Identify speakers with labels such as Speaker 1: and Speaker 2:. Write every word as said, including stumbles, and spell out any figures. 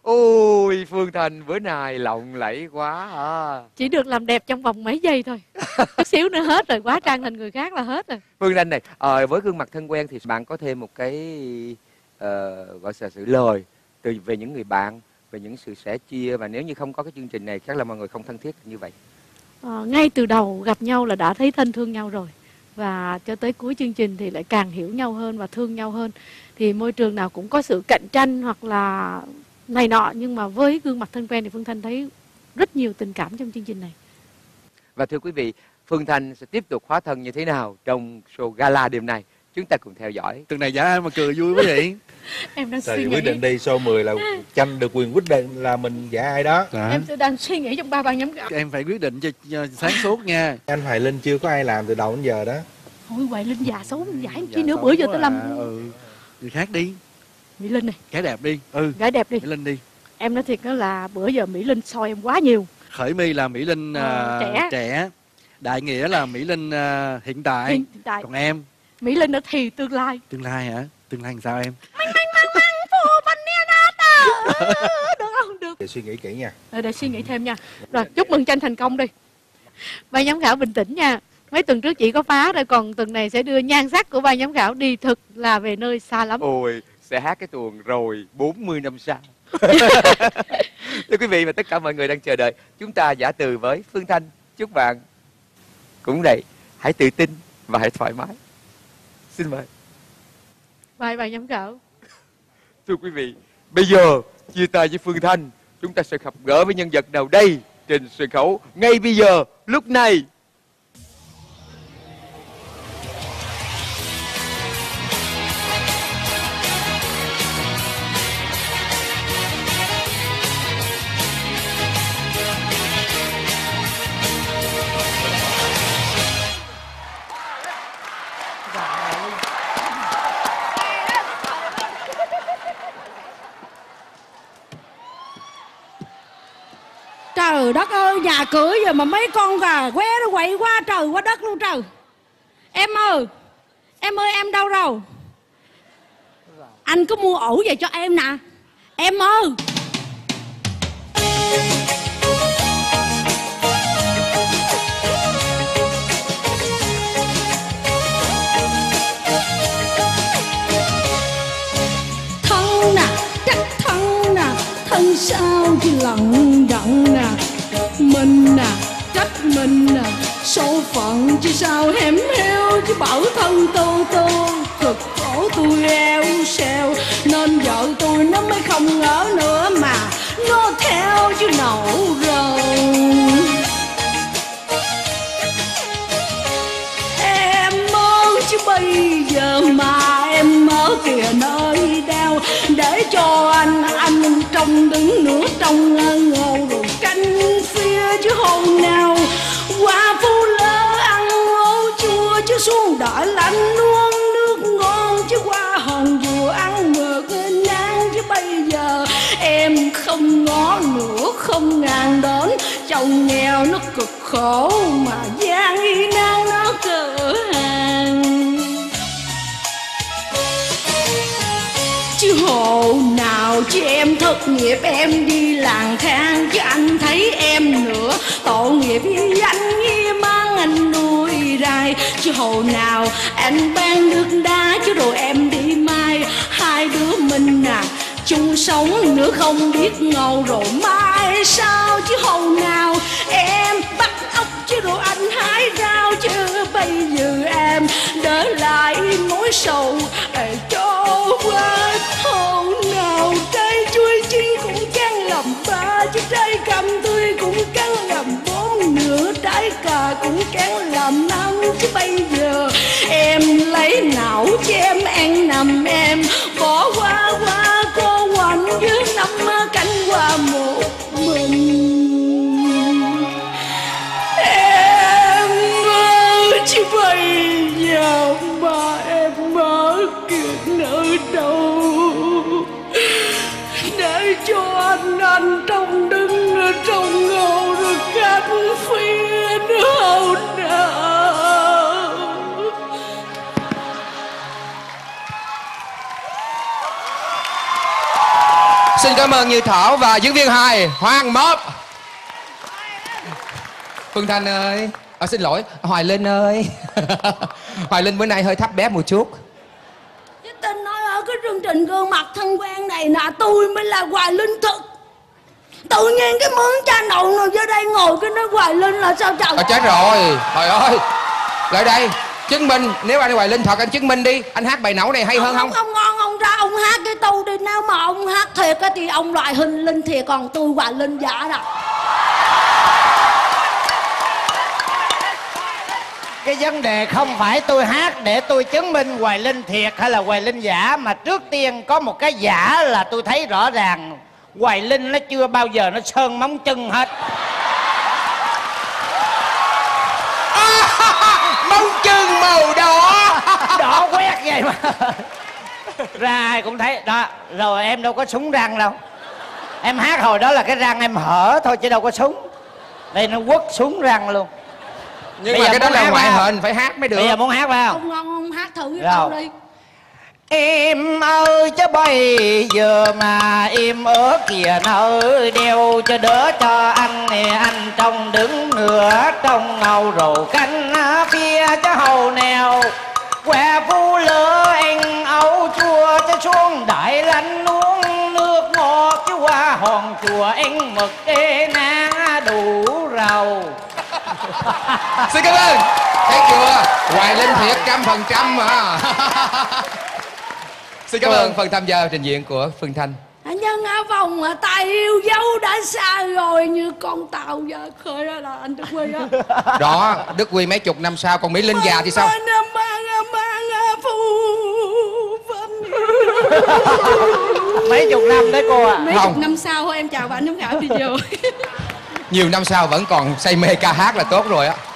Speaker 1: Ôi Phương Thanh bữa nay lộng lẫy quá à.
Speaker 2: Chỉ được làm đẹp trong vòng mấy giây thôi. Chút xíu nữa hết rồi, quá trang thành người khác là hết rồi.
Speaker 1: Phương Thanh này, ờ, với gương mặt thân quen thì bạn có thêm một cái uh, gọi là sự lời từ về những người bạn, về những sự sẻ chia, và nếu như không có cái chương trình này chắc là mọi người không thân thiết như vậy.
Speaker 2: Ờ, ngay từ đầu gặp nhau là đã thấy thân thương nhau rồi, và cho tới cuối chương trình thì lại càng hiểu nhau hơn và thương nhau hơn. Thì môi trường nào cũng có sự cạnh tranh hoặc là này nọ, nhưng mà với gương mặt thân quen thì Phương Thanh thấy rất nhiều tình cảm trong chương trình này.
Speaker 1: Và thưa quý vị, Phương Thanh sẽ tiếp tục hóa thân như thế nào trong show gala đêm nay, chúng ta cùng theo dõi.
Speaker 3: Tuần này giả ai mà cười vui quá vậy?
Speaker 2: Em đang
Speaker 4: Sao
Speaker 2: suy
Speaker 4: thì
Speaker 2: nghĩ.
Speaker 4: quyết định đi show mười là tranh được quyền quyết định là mình giả ai đó.
Speaker 3: Dạ.
Speaker 2: Em sẽ đang suy nghĩ trong ba ban giám khảo.
Speaker 3: Em phải quyết định cho, cho sáng suốt nha.
Speaker 4: Anh Hoài Linh chưa có ai làm từ đầu đến giờ đó.
Speaker 2: Thôi Hoài Linh già xấu giải chi
Speaker 3: Dạ,
Speaker 2: nữa,
Speaker 3: xấu
Speaker 2: bữa giờ
Speaker 3: quá
Speaker 2: tôi làm
Speaker 3: à. Ừ. Người khác đi.
Speaker 2: Mỹ Linh này,
Speaker 3: Gái đẹp đi. Ừ.
Speaker 2: gái đẹp đi.
Speaker 3: Mỹ Linh đi.
Speaker 2: Em nói thiệt đó là bữa giờ Mỹ Linh soi em quá nhiều.
Speaker 3: Khởi My là Mỹ Linh
Speaker 2: Ờ,
Speaker 3: uh,
Speaker 2: trẻ.
Speaker 3: trẻ. Đại Nghĩa là Mỹ Linh uh, hiện tại.
Speaker 2: Hiện tại
Speaker 3: Còn em?
Speaker 2: Mỹ Linh ở thì tương lai.
Speaker 3: Tương lai hả? Tương lai làm sao em?
Speaker 2: Manh manh măng măng phù banh nè đó. Được không? Được.
Speaker 4: Để suy nghĩ kỹ nha.
Speaker 2: Rồi để suy nghĩ thêm nha. Rồi chúc mừng tranh thành công đi. Ban giám khảo bình tĩnh nha. Mấy tuần trước chỉ có phá rồi, còn tuần này sẽ đưa nhan sắc của ban giám khảo đi thực là về nơi xa lắm.
Speaker 1: Ôi, sẽ hát cái tuồng rồi bốn mươi năm sau. Thưa quý vị và tất cả mọi người đang chờ đợi, chúng ta giả từ với Phương Thanh. Chúc bạn cũng vậy, hãy tự tin và hãy thoải mái. Xin mời.
Speaker 2: Bye ban giám khảo.
Speaker 1: Thưa quý vị, bây giờ chia tay với Phương Thanh, chúng ta sẽ gặp gỡ với nhân vật nào đây trên sân khấu ngay bây giờ, lúc này.
Speaker 5: Trời đất ơi, nhà cửa giờ mà mấy con gà qué nó quậy qua trời qua đất luôn trời. Em ơi, em ơi em đâu rồi? Anh có mua ổ về cho em nè. Em ơi. Thân nè, chắc thân nè, thân sao chứ lận đận nè. Mình nè, trách mình nè, số phận chứ sao hẻm heo, chứ bảo thân tôi tôi cực khổ tôi eo xeo, nên vợ tôi nó mới không ngỡ nữa mà nó theo chứ nổ rầu. Em mơ chứ bây giờ mà em ở kìa nơi đau, để cho anh anh trong đứng nửa trong ngầu rồi canh phía chứ hôm nào qua phố lỡ ăn ngô chua chứ xuống đợi lạnh luôn nước ngon chứ qua hòn dừa ăn mực nang, chứ bây giờ em không ngó nữa không ngàn đến, chồng nghèo nó cực khổ mà gian y nan nó cửa hàng. Chứ hộ nào chứ em thất nghiệp em đi lang thang, chứ anh thấy em nữa tội nghiệp với anh như mang anh nuôi rai. Chứ hộ nào anh ban nước đá chứ rồi em đi mai, hai đứa mình à chung sống nữa không biết ngầu rồi mai sao. Chứ hộ nào em bắt ốc chứ rồi anh hái rau, chứ bây giờ em để lại mối sầu để cho qua. Hộ nào trái chuối chín cũng căng làm ba, chứ trái cam tươi cũng căng làm bốn, nửa trái cà cũng căng làm năm, chứ bây giờ em lấy nào chứ em ăn nằm em bỏ qua qua cô quạnh dưới năm cánh qua một mình. Em ơi chứ bây giờ mà em mất kiệt nơi đâu, để cho anh anh trong đứng trong ngầu rồi cắt phía đâu nào.
Speaker 1: Xin cảm ơn Như Thảo và diễn viên hai Hoàng Mốt. Phương Thanh ơi, à, xin lỗi, Hoài Linh ơi. Hoài Linh bữa nay hơi thấp bé một chút.
Speaker 5: Chứ tình nói ở cái chương trình gương mặt thân quen này nè, tôi mới là Hoài Linh thực. Tự nhiên cái mướn cha nội nào vô đây ngồi cái nói Hoài Linh là sao trời.
Speaker 1: À, chết rồi, trời ơi. Lại đây, chứng minh, nếu anh Hoài Linh thật anh chứng minh đi. Anh hát bài nẫu này hay
Speaker 5: ông,
Speaker 1: hơn không?
Speaker 5: Ông ngon, ông ra ông hát cái tu đi. Nếu mà ông hát thiệt á thì ông loại hình Linh thiệt, còn tôi Hoài Linh giả đó.
Speaker 6: Cái vấn đề không phải tôi hát để tôi chứng minh Hoài Linh thiệt hay là Hoài Linh giả, mà trước tiên có một cái giả là tôi thấy rõ ràng Hoài Linh nó chưa bao giờ nó sơn móng chân hết.
Speaker 1: Móng chân màu đỏ.
Speaker 6: Đỏ quét vậy mà. Ra ai cũng thấy đó. Rồi em đâu có súng răng đâu. Em hát hồi đó là cái răng em hở thôi chứ đâu có súng. Đây nó quất súng răng luôn.
Speaker 1: Nhưng
Speaker 6: Bây
Speaker 1: mà
Speaker 6: giờ
Speaker 1: cái đó
Speaker 6: muốn
Speaker 1: là
Speaker 6: hát
Speaker 1: ngoại
Speaker 6: không?
Speaker 1: hình, phải hát mới được.
Speaker 6: Bây giờ muốn hát phải không?
Speaker 5: Ông ngon, ông hát thử
Speaker 6: Rồi.
Speaker 5: cái câu đi.
Speaker 6: Em ơi chứ bây giờ mà em ở kìa nơi đeo cho đỡ cho anh nè, anh trong đứng nửa trong ngầu rầu canh phía chứ hầu nèo que phu lỡ anh ấu chua cho xuống đại lạnh uống nước ngọt chứ qua hòn chùa anh mực ê ná đủ rầu.
Speaker 1: Xin cảm ơn. Thấy chưa? Hoài Linh thiệt trăm phần trăm mà. Xin cảm ơn phần tham gia trình diễn của Phương Thanh.
Speaker 5: Nhân áo vòng mà tay yêu dấu đã xa rồi, như con tàu giờ khơi ra là anh Đức Huy á.
Speaker 1: Đó, Đức Huy mấy chục năm sau, còn Mỹ Linh già thì sao?
Speaker 6: Mấy chục năm đấy cô à?
Speaker 5: Mấy
Speaker 1: Không.
Speaker 5: chục năm sau thôi em chào bạn giám khảo video.
Speaker 1: Nhiều năm sau vẫn còn say mê ca hát là tốt rồi á.